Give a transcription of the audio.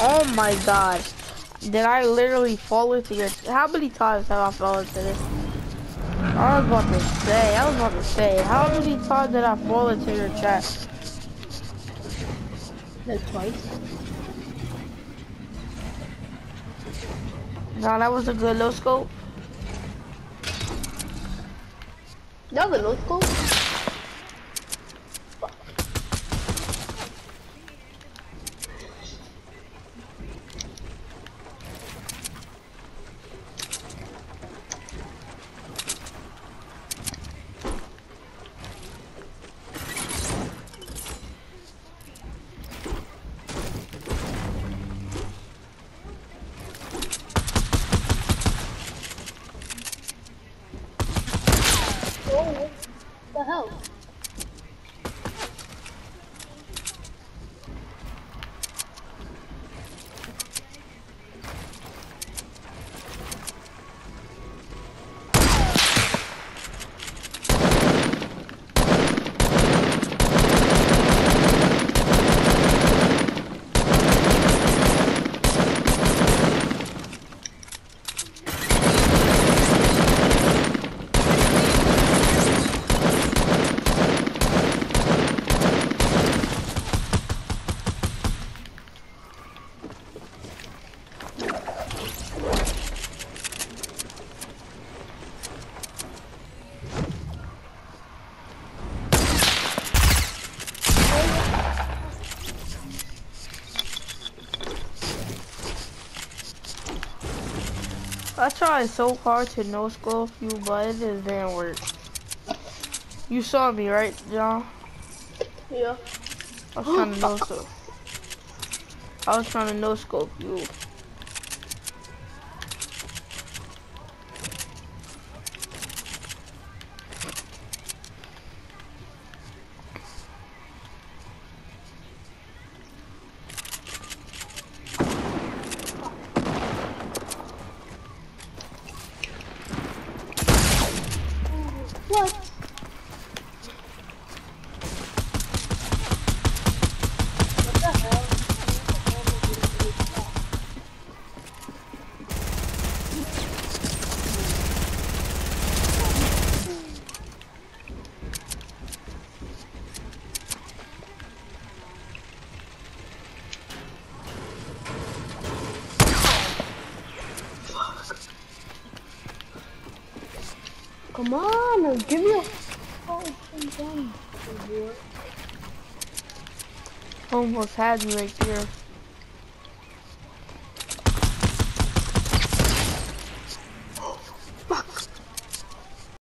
Oh my gosh. Did I literally fall into your... How many times have I fallen into this? I was about to say, how many times did I fall into your chat? Like twice. No, that was a good no scope. That was a no scope. Oh, what the hell? I tried so hard to no scope you, but it just didn't work. You saw me, right, John? Yeah. I was trying to no scope. I was trying to no scope you. What? What the hell? Come on, give me a fucking gun. Almost had me right there.